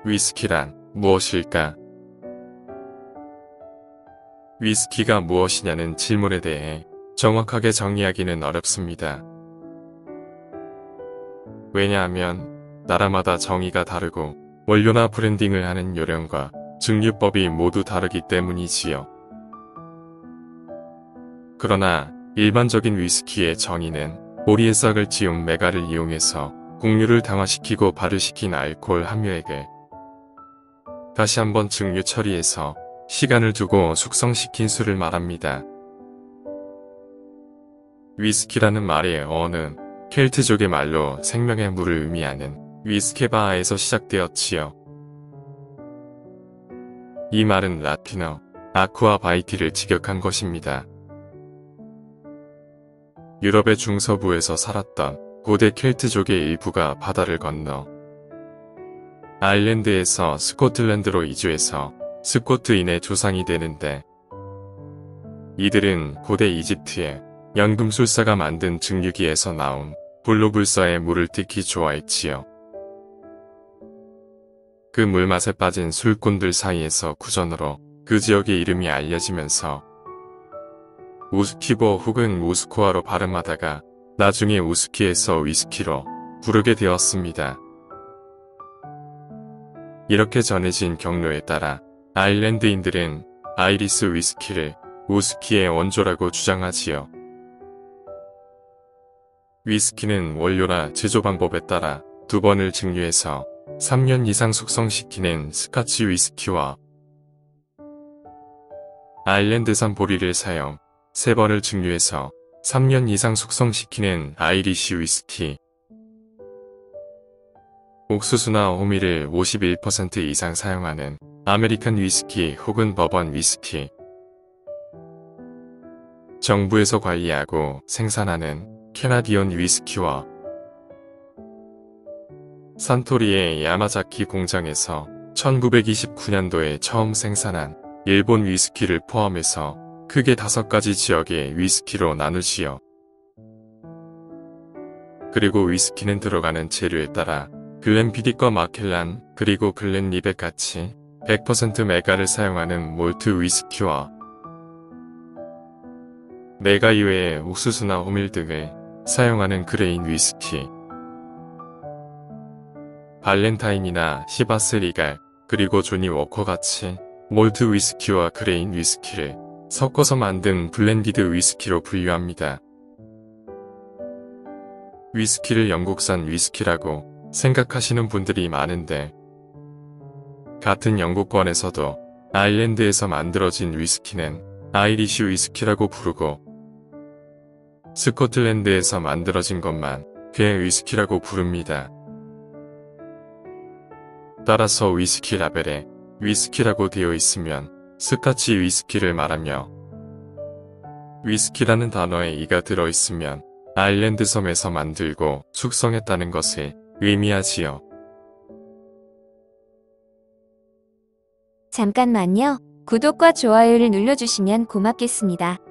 위스키란 무엇일까? 위스키가 무엇이냐는 질문에 대해 정확하게 정의하기는 어렵습니다. 왜냐하면 나라마다 정의가 다르고 원료나 브랜딩을 하는 요령과 증류법이 모두 다르기 때문이지요. 그러나 일반적인 위스키의 정의는 보리의 싹을 지운 메가를 이용해서 곡류를 당화시키고 발효시킨 알코올 함유액을 다시 한번 증류 처리해서 시간을 두고 숙성시킨 술을 말합니다. 위스키라는 말의 어원은 켈트족의 말로 생명의 물을 의미하는 위스케바에서 시작되었지요. 이 말은 라틴어 아쿠아 바이티를 직역한 것입니다. 유럽의 중서부에서 살았던 고대 켈트족의 일부가 바다를 건너 아일랜드에서 스코틀랜드로 이주해서 스코트인의 조상이 되는데, 이들은 고대 이집트의 연금술사가 만든 증류기에서 나온 불로불사의 물을 특히 좋아했지요. 그 물맛에 빠진 술꾼들 사이에서 구전으로 그 지역의 이름이 알려지면서 우스키보 혹은 우스코아로 발음하다가 나중에 우스키에서 위스키로 부르게 되었습니다. 이렇게 전해진 경로에 따라 아일랜드인들은 아이리스 위스키를 우스키의 원조라고 주장하지요. 위스키는 원료나 제조 방법에 따라 2번을 증류해서 3년 이상 숙성시키는 스카치 위스키와 아일랜드산 보리를 사용 3번을 증류해서 3년 이상 숙성시키는 아이리시 위스키, 옥수수나 호미를 51% 이상 사용하는 아메리칸 위스키 혹은 버번 위스키, 정부에서 관리하고 생산하는 캐나디언 위스키와 산토리의 야마자키 공장에서 1929년도에 처음 생산한 일본 위스키를 포함해서 크게 5가지 지역의 위스키로 나누지요. 그리고 위스키는 들어가는 재료에 따라 글렌피딕과 마켈란 그리고 글렌리벳 같이 100% 메가를 사용하는 몰트 위스키와 메가 이외에 옥수수나 호밀 등을 사용하는 그레인 위스키, 발렌타인이나 시바스 리갈 그리고 조니 워커 같이 몰트 위스키와 그레인 위스키를 섞어서 만든 블렌디드 위스키로 분류합니다. 위스키를 영국산 위스키라고 생각하시는 분들이 많은데, 같은 영국권에서도 아일랜드에서 만들어진 위스키는 아이리시 위스키라고 부르고, 스코틀랜드에서 만들어진 것만 괴 위스키라고 부릅니다. 따라서 위스키 라벨에 위스키라고 되어 있으면 스카치 위스키를 말하며, 위스키라는 단어에 이가 들어있으면 아일랜드 섬에서 만들고 숙성했다는 것을 의미하지요. 잠깐만요. 구독과 좋아요를 눌러주시면 고맙겠습니다.